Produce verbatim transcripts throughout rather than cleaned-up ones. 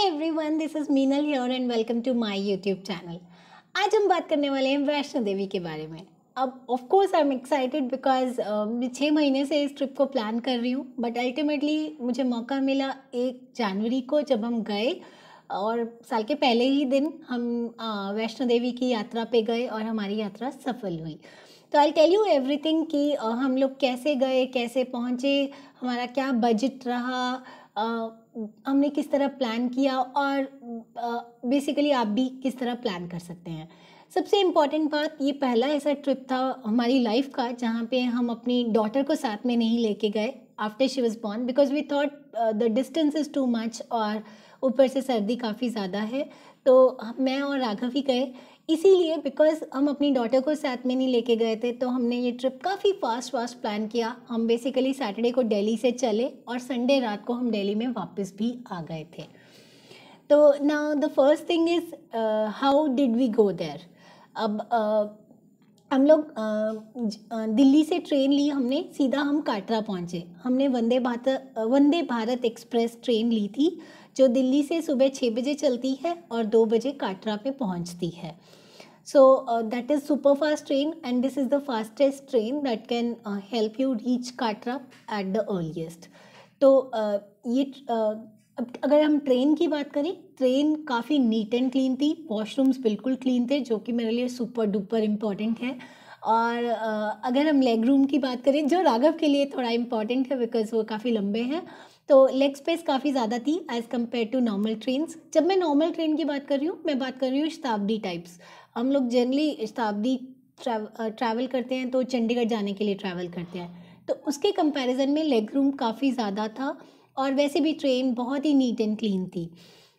Everyone, this is Meenal here and welcome to my YouTube channel. आज हम बात करने वाले हैं वैष्णो देवी के बारे में। अब of course I am excited because मैं छः महीने से इस ट्रिप को प्लान कर रही हूँ, बट अल्टीमेटली मुझे मौका मिला एक जनवरी को जब हम गए और साल के पहले ही दिन हम अ, वैष्णो देवी की यात्रा पे गए और हमारी यात्रा सफल हुई। तो आई टेल यू एवरीथिंग कि अ, हम लोग कैसे गए, कैसे पहुँचे, हमारा क्या बजट रहा, अ, हमने किस तरह प्लान किया और बेसिकली आप भी किस तरह प्लान कर सकते हैं। सबसे इम्पॉर्टेंट बात, ये पहला ऐसा ट्रिप था हमारी लाइफ का जहाँ पे हम अपनी डॉटर को साथ में नहीं लेके गए after she was born, because we thought the distance is too much और ऊपर से सर्दी काफ़ी ज़्यादा है। तो मैं और राघव ही गए, इसीलिए बिकॉज हम अपनी डॉटर को साथ में नहीं लेके गए थे तो हमने ये ट्रिप काफ़ी फास्ट फास्ट प्लान किया। हम बेसिकली सैटरडे को दिल्ली से चले और संडे रात को हम दिल्ली में वापस भी आ गए थे। तो now the first thing is how did we go there. अब uh, हम लोग uh, ज- uh, दिल्ली से ट्रेन ली हमने, सीधा हम काटरा पहुँचे। हमने वंदे भारत वंदे भारत एक्सप्रेस ट्रेन ली थी जो दिल्ली से सुबह छः बजे चलती है और दो बजे काटरा पे पहुँचती है। So uh, that is super fast train and this is the fastest train that can uh, help you reach Katra at the earliest. तो uh, ये uh, अब अगर हम ट्रेन की बात करें, ट्रेन काफ़ी नीट एंड क्लीन थी, वॉशरूम्स बिल्कुल क्लीन थे जो कि मेरे लिए सुपर डुपर इम्पॉर्टेंट है। और uh, अगर हम लेग रूम की बात करें जो राघव के लिए थोड़ा इम्पॉर्टेंट है बिकॉज वो काफ़ी लंबे हैं, तो लेग स्पेस काफ़ी ज़्यादा थी as compared to normal trains. जब मैं नॉर्मल ट्रेन की बात कर रही हूँ, मैं बात कर रही हूँ शताब्दी टाइप्स। हम लोग जनरली शताब्दी ट्रैवल करते हैं तो चंडीगढ़ जाने के लिए ट्रैवल करते हैं, तो उसके कंपैरिजन में लेग रूम काफ़ी ज़्यादा था और वैसे भी ट्रेन बहुत ही नीट एंड क्लीन थी।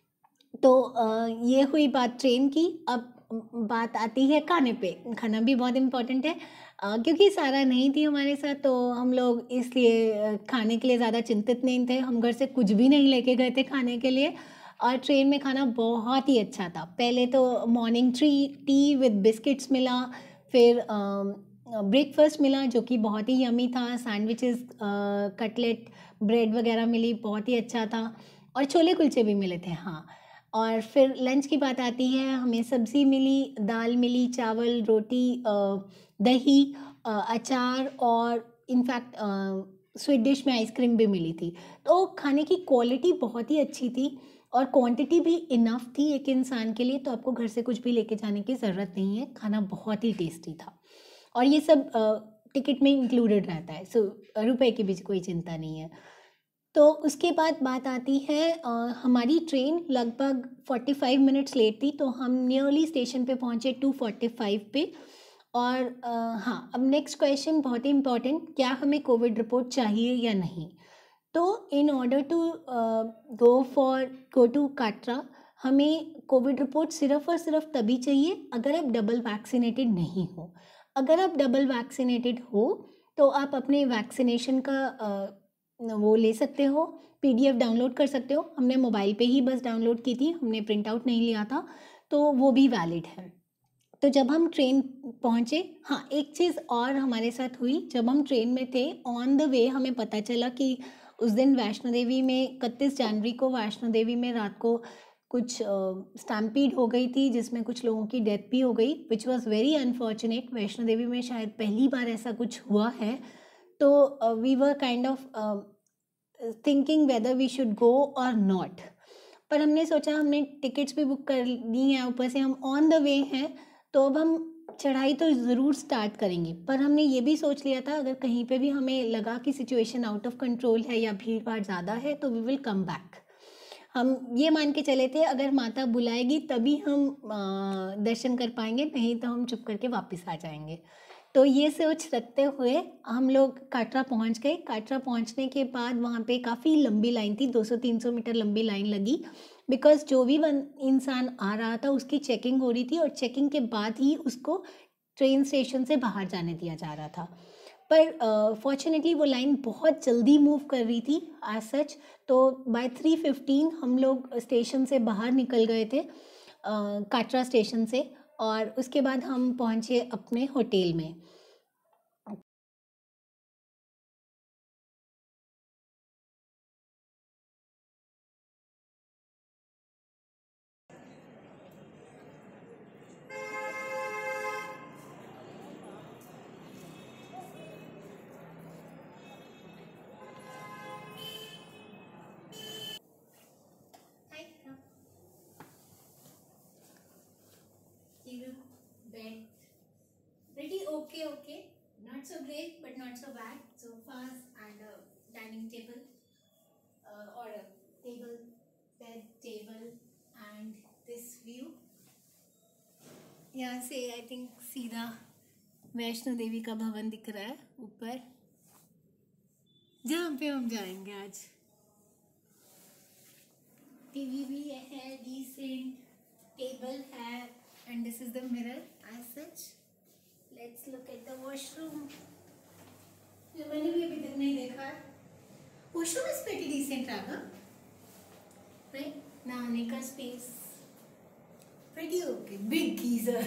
तो अ, ये हुई बात ट्रेन की। अब बात आती है खाने पे। खाना भी बहुत इम्पोर्टेंट है, अ, क्योंकि सारा नहीं थी हमारे साथ तो हम लोग इसलिए अ, खाने के लिए ज़्यादा चिंतित नहीं थे। हम घर से कुछ भी नहीं लेके गए थे खाने के लिए और ट्रेन में खाना बहुत ही अच्छा था। पहले तो मॉर्निंग ट्री टी विद बिस्किट्स मिला, फिर ब्रेकफास्ट मिला जो कि बहुत ही यमी था, सैंडविचेस, कटलेट, ब्रेड वगैरह मिली, बहुत ही अच्छा था और छोले कुलचे भी मिले थे। हाँ, और फिर लंच की बात आती है, हमें सब्ज़ी मिली, दाल मिली, चावल, रोटी, अ, दही, अ, अचार और इनफैक्ट स्वीट डिश में आइसक्रीम भी मिली थी। तो खाने की क्वालिटी बहुत ही अच्छी थी और क्वांटिटी भी इनफ थी एक इंसान के लिए, तो आपको घर से कुछ भी लेके जाने की ज़रूरत नहीं है। खाना बहुत ही टेस्टी था और ये सब टिकट में इंक्लूडेड रहता है, सो रुपए की भी कोई चिंता नहीं है। तो उसके बाद बात आती है, अ, हमारी ट्रेन लगभग पैंतालीस मिनट्स लेट थी तो हम नियरली स्टेशन पे पहुंचे टू फोर्टी फाइव पे। और अ, हाँ, अब नेक्स्ट क्वेश्चन बहुत ही इम्पोर्टेंट, क्या हमें कोविड रिपोर्ट चाहिए या नहीं। तो in order to go for go to Katra हमें कोविड रिपोर्ट सिर्फ और सिर्फ तभी चाहिए अगर आप डबल वैक्सीनेटेड नहीं हो। अगर आप डबल वैक्सीनेटेड हो तो आप अपने वैक्सीनेशन का अ, वो ले सकते हो, पीडीएफ डाउनलोड कर सकते हो। हमने मोबाइल पे ही बस डाउनलोड की थी, हमने प्रिंट आउट नहीं लिया था, तो वो भी वैलिड है। तो जब हम ट्रेन पहुँचे, हाँ, एक चीज़ और हमारे साथ हुई। जब हम ट्रेन में थे ऑन द वे हमें पता चला कि उस दिन वैष्णो देवी में इकतीस जनवरी को वैष्णो देवी में रात को कुछ स्टैम्पीड हो गई थी जिसमें कुछ लोगों की डेथ भी हो गई, which was very unfortunate. Vaishno Devi में शायद पहली बार ऐसा कुछ हुआ है। तो we were kind of thinking whether we should go or not, पर हमने सोचा, हमने टिकट्स भी बुक कर ली हैं, ऊपर से हम ऑन द वे हैं तो अब हम चढ़ाई तो ज़रूर स्टार्ट करेंगे। पर हमने ये भी सोच लिया था अगर कहीं पे भी हमें लगा कि सिचुएशन आउट ऑफ कंट्रोल है या भीड़ भाड़ ज़्यादा है तो वी विल कम बैक। हम ये मान के चले थे अगर माता बुलाएगी तभी हम आ, दर्शन कर पाएंगे, नहीं तो हम चुप करके वापस आ जाएंगे। तो ये सोच रखते हुए हम लोग काटरा पहुंच गए। काटरा पहुंचने के बाद वहाँ पे काफ़ी लंबी लाइन थी, दो सौ तीन सौ मीटर लंबी लाइन लगी, बिकॉज जो भी वन इंसान आ रहा था उसकी चेकिंग हो रही थी और चेकिंग के बाद ही उसको ट्रेन स्टेशन से बाहर जाने दिया जा रहा था। पर फॉर्चुनेटली uh, वो लाइन बहुत जल्दी मूव कर रही थी एज सच। तो बाय थ्री फिफ्टीन हम लोग स्टेशन से बाहर निकल गए थे, uh, काटरा स्टेशन से, और उसके बाद हम पहुँचे अपने होटल में। okay, okay. Not so great, but not so bad. Sofas and a dining table, uh, or a table, bed table, and this view. यहाँ से आई थिंक सीधा वैष्णो देवी का भवन दिख रहा है ऊपर, जहाँ पे हम जाएंगे आज। टीवी भी है, डिसेंट टेबल है, and this is the mirror as such. Let's look at the washroom, जो मैंने भी अभी तक नहीं देखा है। वॉशरूम इज प्रीटी डिसेंट रहा, राइट? नहाने का space pretty okay, big geyser.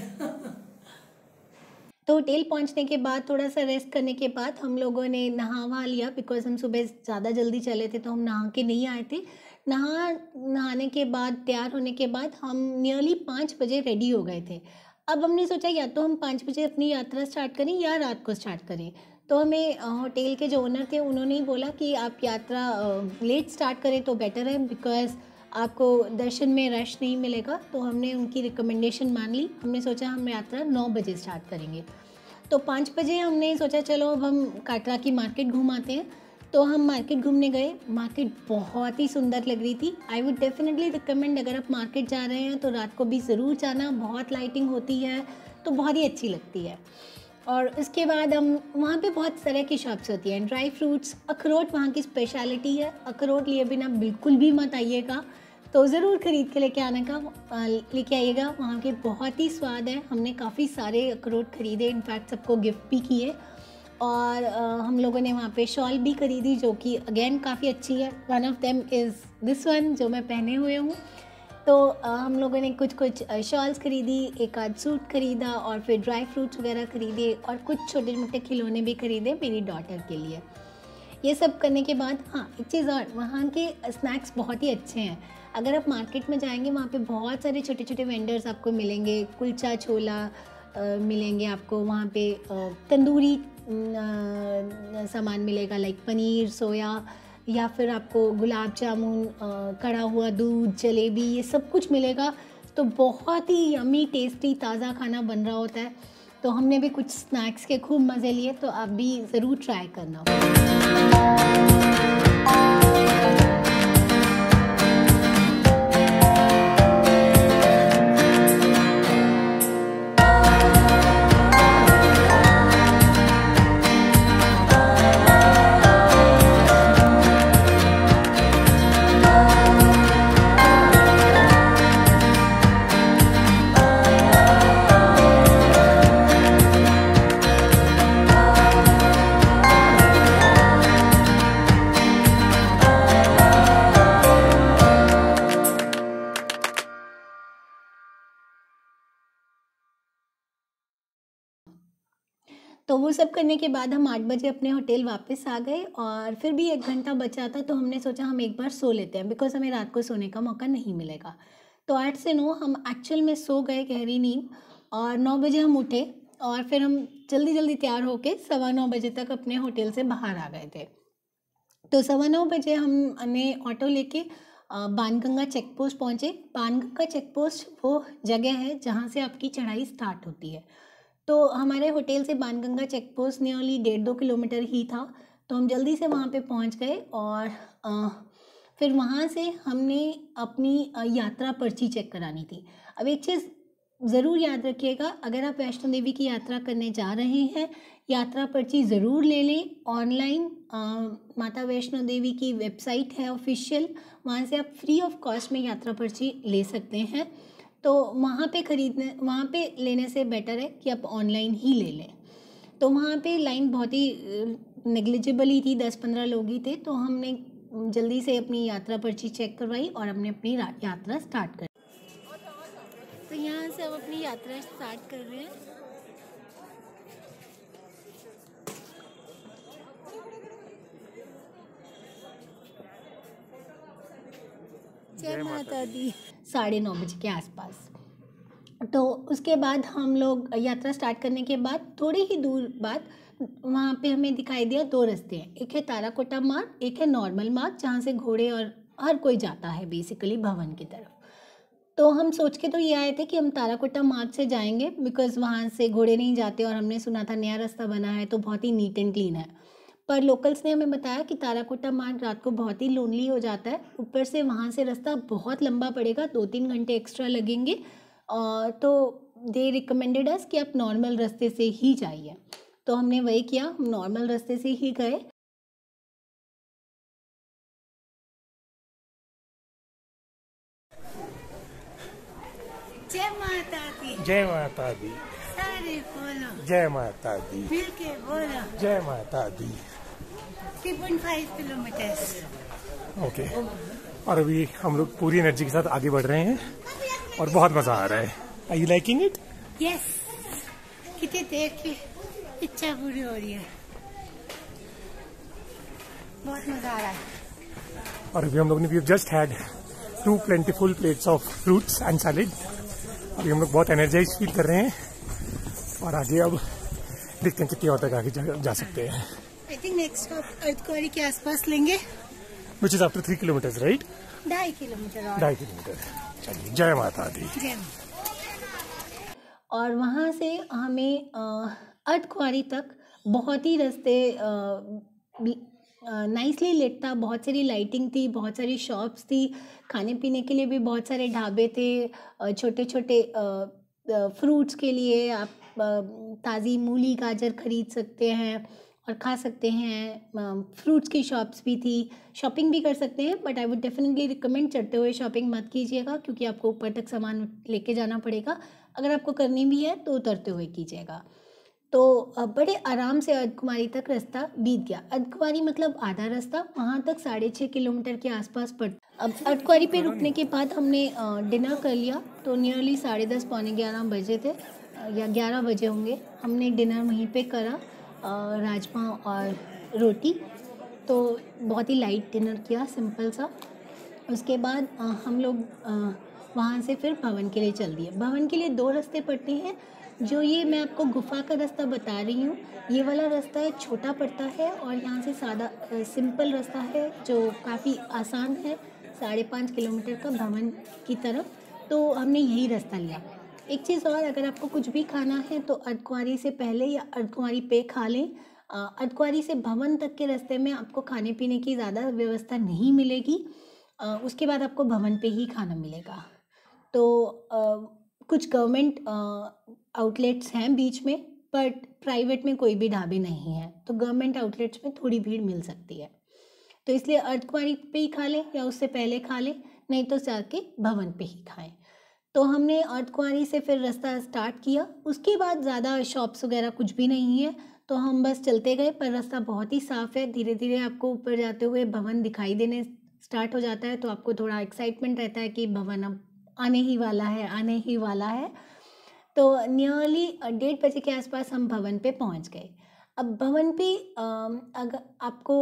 तो होटल पहुंचने के बाद थोड़ा सा रेस्ट करने के बाद हम लोगों ने नहा वहा लिया, बिकॉज हम सुबह ज़्यादा जल्दी चले थे तो हम नहा के नहीं आए थे। नहा नहाने के बाद तैयार होने के बाद हम नियरली पाँच बजे रेडी हो गए थे। अब हमने सोचा या तो हम पाँच बजे अपनी यात्रा स्टार्ट करें या रात को स्टार्ट करें। तो हमें होटल के जो ओनर थे उन्होंने ही बोला कि आप यात्रा लेट स्टार्ट करें तो बेटर है, बिकॉज आपको दर्शन में रश नहीं मिलेगा। तो हमने उनकी रिकमेंडेशन मान ली। हमने सोचा हम यात्रा नौ बजे स्टार्ट करेंगे। तो पाँच बजे हमने सोचा चलो अब हम काटरा की मार्केट घूमाते हैं। तो हम मार्केट घूमने गए। मार्केट बहुत ही सुंदर लग रही थी। आई वुड डेफिनेटली रिकमेंड, अगर आप मार्केट जा रहे हैं तो रात को भी ज़रूर जाना। बहुत लाइटिंग होती है तो बहुत ही अच्छी लगती है। और उसके बाद हम वहाँ पे बहुत तरह की शॉप्स होती हैं। ड्राई फ्रूट्स, अखरोट वहाँ की स्पेशलिटी है। अखरोट लिए बिना बिल्कुल भी मत आइएगा, तो ज़रूर ख़रीद के लेके आने का लेके आइएगा। वहाँ के बहुत ही स्वाद है। हमने काफ़ी सारे अखरोट ख़रीदे, इनफैक्ट सबको गिफ्ट भी किए। और आ, हम लोगों ने वहाँ पे शॉल भी ख़रीदी जो कि अगेन काफ़ी अच्छी है। One of them is this one जो मैं पहने हुए हूँ। तो आ, हम लोगों ने कुछ कुछ शॉल्स ख़रीदी, एक आध सूट ख़रीदा और फिर ड्राई फ्रूट्स वगैरह ख़रीदे और कुछ छोटे मोटे खिलौने भी ख़रीदे मेरी डॉटर के लिए। ये सब करने के बाद हाँ, एक चीज़ और, वहाँ के स्नैक्स बहुत ही अच्छे हैं। अगर आप मार्केट में जाएंगे वहाँ पे बहुत सारे छोटे छोटे वेंडर्स आपको मिलेंगे। कुलचा छोला आ, मिलेंगे आपको वहाँ पे। आ, तंदूरी आ, सामान मिलेगा, लाइक पनीर, सोया, या फिर आपको गुलाब जामुन, कड़ा हुआ दूध, जलेबी, ये सब कुछ मिलेगा। तो बहुत ही यमी टेस्टी ताज़ा खाना बन रहा होता है। तो हमने भी कुछ स्नैक्स के खूब मज़े लिए, तो आप भी ज़रूर ट्राई करना। तो वो सब करने के बाद हम आठ बजे अपने होटल वापस आ गए और फिर भी एक घंटा बचा था तो हमने सोचा हम एक बार सो लेते हैं, बिकॉज हमें रात को सोने का मौका नहीं मिलेगा। तो आठ से नौ हम एक्चुअल में सो गए गहरी नींद, और नौ बजे हम उठे और फिर हम जल्दी जल्दी तैयार होके सवा नौ बजे तक अपने होटल से बाहर आ गए थे। तो सवा नौ बजे हमने ऑटो लेके बाणगंगा चेक पोस्ट पहुँचे। बाणगंगा चेक पोस्ट वो जगह है जहाँ से आपकी चढ़ाई स्टार्ट होती है। तो हमारे होटल से बाणगंगा चेक पोस्ट नियरली डेढ़ दो किलोमीटर ही था। तो हम जल्दी से वहाँ पे पहुँच गए और आ, फिर वहाँ से हमने अपनी यात्रा पर्ची चेक करानी थी। अब एक चीज़ ज़रूर याद रखिएगा, अगर आप वैष्णो देवी की यात्रा करने जा रहे हैं, यात्रा पर्ची ज़रूर ले लें। ऑनलाइन माता वैष्णो देवी की वेबसाइट है ऑफिशियल, वहाँ से आप फ्री ऑफ कॉस्ट में यात्रा पर्ची ले सकते हैं। तो वहाँ पे ख़रीदने वहाँ पे लेने से बेटर है कि आप ऑनलाइन ही ले लें। तो वहाँ पे लाइन बहुत ही नेग्लिजिबल ही थी, दस पंद्रह लोग ही थे। तो हमने जल्दी से अपनी यात्रा पर्ची चेक करवाई और हमने अपनी यात्रा स्टार्ट कर। तो यहाँ से हम अपनी यात्रा स्टार्ट कर रहे हैं। जय माता दी। साढ़े नौ बजे के आसपास। तो उसके बाद हम लोग यात्रा स्टार्ट करने के बाद थोड़ी ही दूर बाद वहाँ पे हमें दिखाई दिया दो रास्ते हैं। एक है ताराकोटा मार्ग, एक है नॉर्मल मार्ग, जहाँ से घोड़े और हर कोई जाता है बेसिकली भवन की तरफ। तो हम सोच के तो ये आए थे कि हम ताराकोटा मार्ग से जाएंगे, बिकॉज़ वहाँ से घोड़े नहीं जाते और हमने सुना था नया रास्ता बना है तो बहुत ही नीट एंड क्लीन है। पर लोकल्स ने हमें बताया कि ताराकोटा मार्ग रात को बहुत ही लोनली हो जाता है, ऊपर से वहाँ से रास्ता बहुत लंबा पड़ेगा, दो तीन घंटे एक्स्ट्रा लगेंगे। और तो दे रिकमेंडेड अस कि आप नॉर्मल रास्ते से ही जाइए। तो हमने वही किया, हम नॉर्मल रास्ते से ही गए। जय माता दी, जय माता दी, सारे बोलो, जय माता दी, मिलके बोलो। जय माता दी। Three point five kilometres. Okay, और अभी हम लोग पूरी एनर्जी के साथ आगे बढ़ रहे हैं और बहुत मजा आ रहा है। Are you liking it? Yes, कितने देर की इच्छा पूरी हो रही है, बहुत मजा आ रहा है। और अभी हम लोग ने we just had two plentiful plates of fruits and salad. अभी हम लोग बहुत एनर्जाइज फील कर रहे हैं और आगे अब देखते हैं कितनी और तक आगे जा, जा सकते हैं। I think next stop Ardhkuwari के आसपास लेंगे, which is after three kilometres right? ढाई किलोमीटर और। ढाई किलोमीटर। चलिए, जय माता दी। जय। और वहाँ से हमें अर्धकुंवारी तक बहुत ही रास्ते नाइसली लिट था, बहुत सारी लाइटिंग थी, बहुत सारी शॉप्स थी, खाने पीने के लिए भी बहुत सारे ढाबे थे, छोटे छोटे फ्रूट्स के लिए आप ताज़ी मूली गाजर खरीद सकते हैं और खा सकते हैं। फ्रूट्स की शॉप्स भी थी, शॉपिंग भी कर सकते हैं, but I would definitely recommend चढ़ते हुए शॉपिंग मत कीजिएगा, क्योंकि आपको ऊपर तक सामान लेके जाना पड़ेगा। अगर आपको करनी भी है तो उतरते हुए कीजिएगा। तो बड़े आराम से अर्धकुंवारी तक रास्ता बीत गया। अर्धकुंवारी मतलब आधा रास्ता, वहाँ तक साढ़े छः किलोमीटर के आसपास पड़ता। अब अर्धकुंवारी पे रुकने के बाद हमने डिनर कर लिया, तो नियरली साढ़े दस पौने ग्यारह बजे थे या ग्यारह बजे होंगे। हमने डिनर वहीं पे करा, राजमा और रोटी, तो बहुत ही लाइट डिनर किया, सिंपल सा। उसके बाद हम लोग वहाँ से फिर भवन के लिए चल दिए। भवन के लिए दो रास्ते पड़ते हैं। जो ये मैं आपको गुफा का रास्ता बता रही हूँ, ये वाला रास्ता छोटा पड़ता है और यहाँ से सादा सिंपल रास्ता है जो काफ़ी आसान है, साढ़े पाँच किलोमीटर का भवन की तरफ। तो हमने यही रास्ता लिया। एक चीज़ और, अगर आपको कुछ भी खाना है तो अर्धकुंवारी से पहले या अर्धकुंवारी पे खा लें। अर्धकुंवारी से भवन तक के रास्ते में आपको खाने पीने की ज़्यादा व्यवस्था नहीं मिलेगी, उसके बाद आपको भवन पे ही खाना मिलेगा। तो आ, कुछ गवर्नमेंट आउटलेट्स हैं बीच में, बट प्राइवेट में कोई भी ढाबे नहीं है, तो गवर्नमेंट आउटलेट्स में थोड़ी भीड़ मिल सकती है। तो इसलिए अर्धकुंवारी पे ही खा लें या उससे पहले खा लें, नहीं तो जाके भवन पे ही खाएं। तो हमने अर्धकुंवारी से फिर रास्ता स्टार्ट किया। उसके बाद ज़्यादा शॉप्स वगैरह कुछ भी नहीं है, तो हम बस चलते गए, पर रास्ता बहुत ही साफ़ है। धीरे धीरे आपको ऊपर जाते हुए भवन दिखाई देने स्टार्ट हो जाता है, तो आपको थोड़ा एक्साइटमेंट रहता है कि भवन अब आने ही वाला है, आने ही वाला है। तो नियरली डेढ़ बजे के आसपास हम भवन पे पहुंच गए। अब भवन पे अगर आपको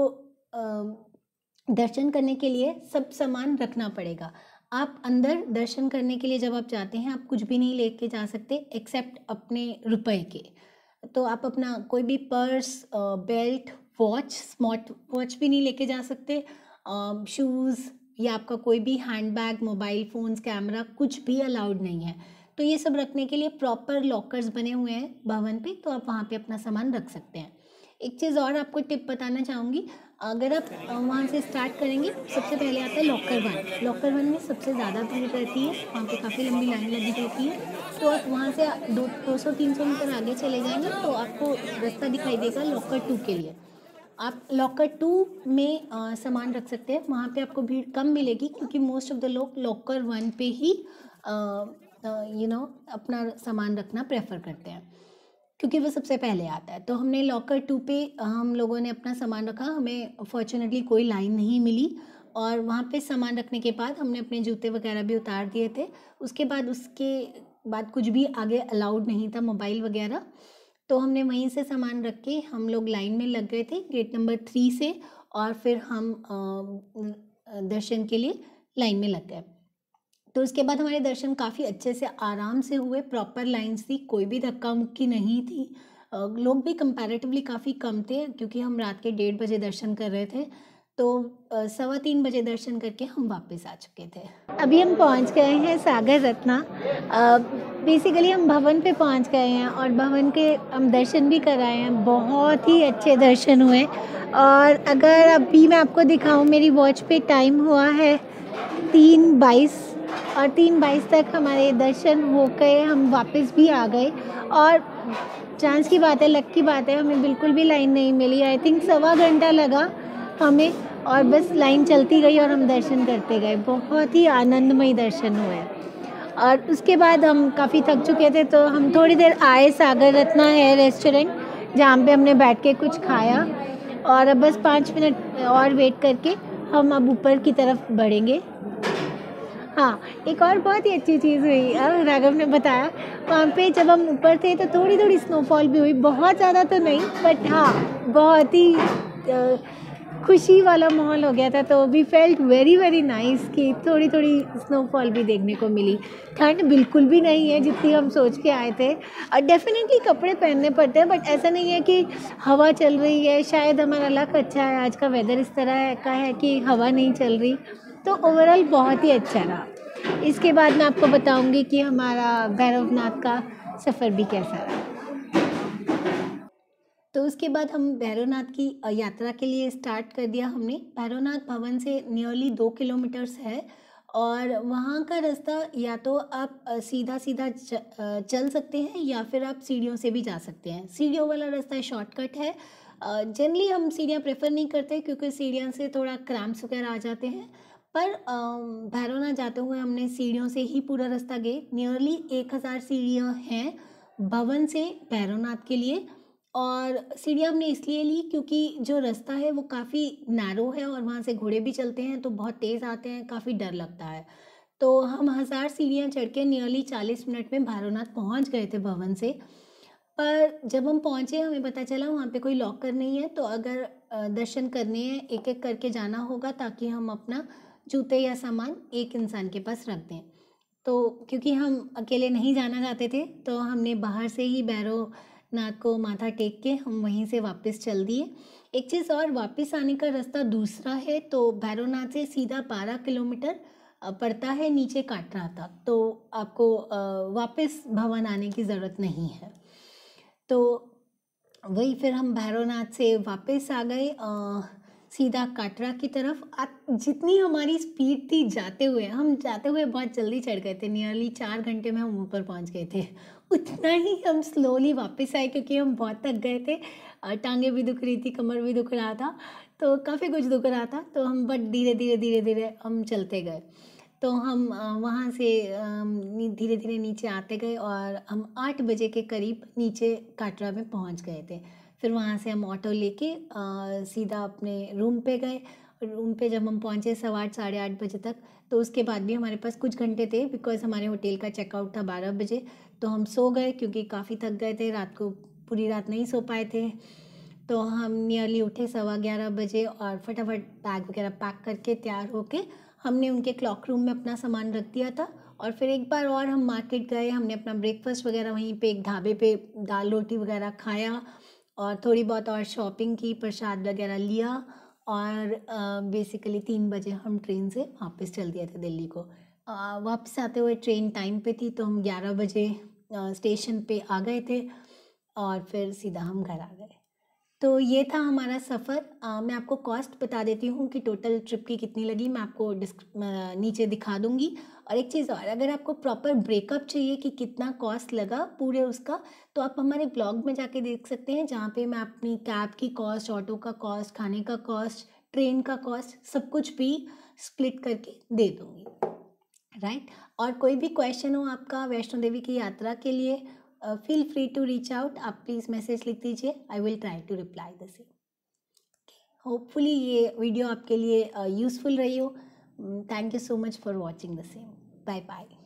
दर्शन करने के लिए सब सामान रखना पड़ेगा। आप अंदर दर्शन करने के लिए जब आप जाते हैं, आप कुछ भी नहीं लेके जा सकते एक्सेप्ट अपने रुपए के। तो आप अपना कोई भी purse, belt, watch, smart watch भी नहीं लेके जा सकते, शूज़ या आपका कोई भी handbag, mobile phones, camera, कुछ भी अलाउड नहीं है। तो ये सब रखने के लिए प्रॉपर लॉकर्स बने हुए हैं भवन पे, तो आप वहाँ पे अपना सामान रख सकते हैं। एक चीज़ और आपको टिप बताना चाहूँगी, अगर आप वहाँ से स्टार्ट करेंगे, सबसे पहले आता है लॉकर वन। लॉकर वन में सबसे ज़्यादा भीड़ रहती है, वहाँ पे काफ़ी लंबी लाइन लगी रहती है। तो आप वहाँ से दो दो सौ तीन सौ मीटर आगे चले जाएंगे तो आपको रास्ता दिखाई देगा लॉकर टू के लिए। आप लॉकर टू में आ, सामान रख सकते हैं, वहाँ पे आपको भीड़ कम मिलेगी, क्योंकि मोस्ट ऑफ द लोग लॉकर वन पे ही यू नो अपना सामान रखना प्रेफर करते हैं, क्योंकि वो सबसे पहले आता है। तो हमने लॉकर टू पे हम लोगों ने अपना सामान रखा। हमें फॉर्चुनेटली कोई लाइन नहीं मिली, और वहाँ पे सामान रखने के बाद हमने अपने जूते वगैरह भी उतार दिए थे। उसके बाद उसके बाद कुछ भी आगे अलाउड नहीं था, मोबाइल वगैरह। तो हमने वहीं से सामान रख के हम लोग लाइन में लग गए थे गेट नंबर थ्री से, और फिर हम दर्शन के लिए लाइन में लग गए। तो उसके बाद हमारे दर्शन काफ़ी अच्छे से आराम से हुए, प्रॉपर लाइन्स थी, कोई भी धक्का मुक्की नहीं थी। लोग भी कंपैरेटिवली काफ़ी कम थे, क्योंकि हम रात के डेढ़ बजे दर्शन कर रहे थे। तो अ, सवा तीन बजे दर्शन करके हम वापस आ चुके थे। अभी हम पहुंच गए हैं सागर रत्ना। बेसिकली हम भवन पे पहुंच गए हैं और भवन के हम दर्शन भी कराए हैं। बहुत ही अच्छे दर्शन हुए और अगर अभी मैं आपको दिखाऊं, मेरी वॉच पे टाइम हुआ है तीन बाईस और तीन बाईस तक हमारे दर्शन हो गए, हम वापस भी आ गए। और चांस की बात है, लक की बात है, हमें बिल्कुल भी लाइन नहीं मिली। आई थिंक सवा घंटा लगा हमें और बस लाइन चलती गई और हम दर्शन करते गए। बहुत ही आनंदमय दर्शन हुए और उसके बाद हम काफ़ी थक चुके थे तो हम थोड़ी देर आए सागर रत्ना है रेस्टोरेंट, जहाँ पे हमने बैठ के कुछ खाया और अब बस पाँच मिनट और वेट करके हम अब ऊपर की तरफ बढ़ेंगे। हाँ, एक और बहुत ही अच्छी चीज़ हुई, राघव ने बताया, वहाँ पे जब हम ऊपर थे तो थोड़ी थोड़ी स्नोफॉल भी हुई, बहुत ज़्यादा तो नहीं बट हाँ बहुत ही आ, खुशी वाला माहौल हो गया था। तो we felt very very nice कि थोड़ी थोड़ी स्नोफॉल भी देखने को मिली। ठंड बिल्कुल भी नहीं है जितनी हम सोच के आए थे। और डेफिनेटली कपड़े पहनने पड़ते हैं बट ऐसा नहीं है कि हवा चल रही है, शायद हमारा लक अच्छा है, आज का वेदर इस तरह का है कि हवा नहीं चल रही। तो ओवरऑल बहुत ही अच्छा रहा। इसके बाद मैं आपको बताऊंगी कि हमारा भैरवनाथ का सफ़र भी कैसा रहा। तो उसके बाद हम भैरवनाथ की यात्रा के लिए स्टार्ट कर दिया हमने। भैरवनाथ भवन से नियरली दो किलोमीटर्स है और वहाँ का रास्ता या तो आप सीधा सीधा चल सकते हैं या फिर आप सीढ़ियों से भी जा सकते हैं। सीढ़ियों वाला रास्ता शॉर्टकट है। जनरली हम सीढ़ियाँ प्रेफर नहीं करते क्योंकि सीढ़ियों से थोड़ा क्रैम्प्स वगैरह आ जाते हैं, पर भैरवनाथ जाते हुए हमने सीढ़ियों से ही पूरा रास्ता गए। नियरली एक हज़ार सीढ़ियाँ हैं भवन से भैरवनाथ के लिए और सीढ़ियाँ हमने इसलिए ली क्योंकि जो रास्ता है वो काफ़ी नैरो है और वहाँ से घोड़े भी चलते हैं तो बहुत तेज़ आते हैं, काफ़ी डर लगता है। तो हम हज़ार सीढ़ियाँ चढ़ के नियरली चालीस मिनट में भैरवनाथ पहुँच गए थे भवन से। पर जब हम पहुँचे हमें पता चला वहाँ पे कोई लॉकर नहीं है, तो अगर दर्शन करने हैं एक एक करके जाना होगा ताकि हम अपना जूते या सामान एक इंसान के पास रख दें। तो क्योंकि हम अकेले नहीं जाना चाहते थे तो हमने बाहर से ही भैरवनाथ को माथा टेक के हम वहीं से वापस चल दिए। एक चीज़ और, वापस आने का रास्ता दूसरा है। तो भैरवनाथ से सीधा बारह किलोमीटर पड़ता है नीचे काटरा तक, तो आपको वापस भवन आने की ज़रूरत नहीं है। तो वही फिर हम भैरवनाथ से वापस आ गए सीधा काटरा की तरफ। जितनी हमारी स्पीड थी जाते हुए, हम जाते हुए बहुत जल्दी चढ़ गए थे, नियरली चार घंटे में हम ऊपर पहुंच गए थे। उतना ही हम स्लोली वापस आए क्योंकि हम बहुत थक गए थे, टांगे भी दुख रही थी, कमर भी दुख रहा था, तो काफ़ी कुछ दुख रहा था। तो हम बट धीरे धीरे धीरे धीरे हम चलते गए। तो हम वहाँ से धीरे धीरे नीचे आते गए और हम आठ बजे के करीब नीचे काटरा में पहुँच गए थे। फिर वहाँ से हम ऑटो लेके सीधा अपने रूम पे गए। रूम पे जब हम पहुँचे सवा आठ साढ़े आठ बजे तक, तो उसके बाद भी हमारे पास कुछ घंटे थे बिकॉज़ हमारे होटल का चेकआउट था बारह बजे। तो हम सो गए क्योंकि काफ़ी थक गए थे, रात को पूरी रात नहीं सो पाए थे। तो हम नियरली उठे सवा ग्यारह बजे और फटाफट बैग वगैरह पैक करके तैयार होके हमने उनके क्लॉक रूम में अपना सामान रख दिया था। और फिर एक बार और हम मार्केट गए, हमने अपना ब्रेकफास्ट वगैरह वहीं पे एक ढाबे पे दाल रोटी वगैरह खाया और थोड़ी बहुत और शॉपिंग की, प्रसाद वगैरह लिया और बेसिकली तीन बजे हम ट्रेन से वापस चल दिए थे दिल्ली को। आ, वापस आते हुए ट्रेन टाइम पे थी तो हम ग्यारह बजे स्टेशन पे आ गए थे और फिर सीधा हम घर आ गए। तो ये था हमारा सफ़र। मैं आपको कॉस्ट बता देती हूँ कि टोटल ट्रिप की कितनी लगी, मैं आपको नीचे दिखा दूँगी। और एक चीज़ और, अगर आपको प्रॉपर ब्रेकअप चाहिए कि कितना कॉस्ट लगा पूरे उसका, तो आप हमारे ब्लॉग में जाके देख सकते हैं, जहाँ पे मैं अपनी कैब की कॉस्ट, ऑटो का कॉस्ट, खाने का कॉस्ट, ट्रेन का कॉस्ट, सब कुछ भी स्प्लिट करके दे दूँगी, राइट। और कोई भी क्वेश्चन हो आपका वैष्णो देवी की यात्रा के लिए, feel free to reach out. आप प्लीज़ मैसेज लिख दीजिए, I will try to reply the same. Hopefully ये वीडियो आपके लिए यूज़फुल रही हो। Thank you so much for watching the same. Bye bye.